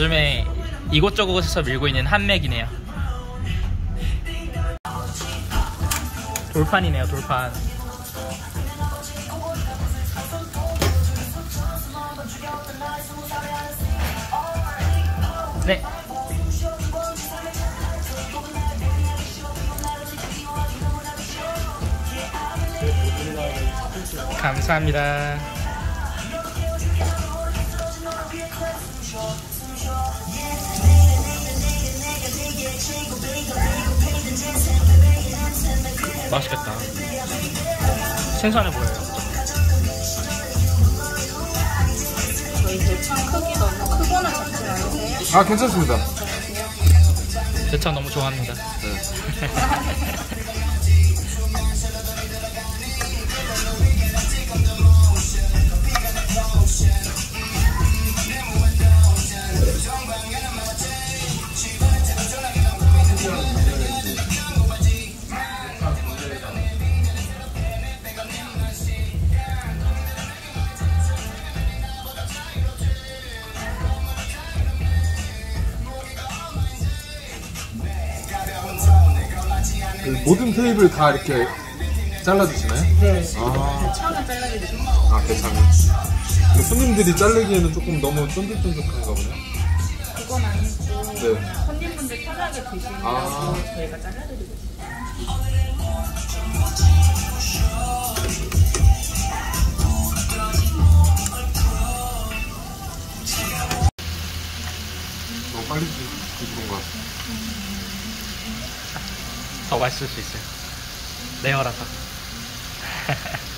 요즘에 이곳저곳에서 밀고 있는 한맥이네요. 돌판이네요, 돌판. 네. 감사합니다. 맛있겠다. 신선해 보여요. 저희 대창 크기 너무 크거나 작진 않으세요? 아, 괜찮습니다. 대창 너무 좋아합니다. 그 모든 테이블 다 이렇게 잘라주시나요? 네. 아, 대창은 잘라드리고. 아, 대창이. 근데 손님들이 자르기에는 조금 너무 쫀득쫀득한가 보네. 그건 아니고 네. 손님분들 편하게 드시려고 아. 저희가 잘라드리고 있어요. 너무 빨리 드시는 것 같아요. 더 맛있을 수 있어요. 레어라서.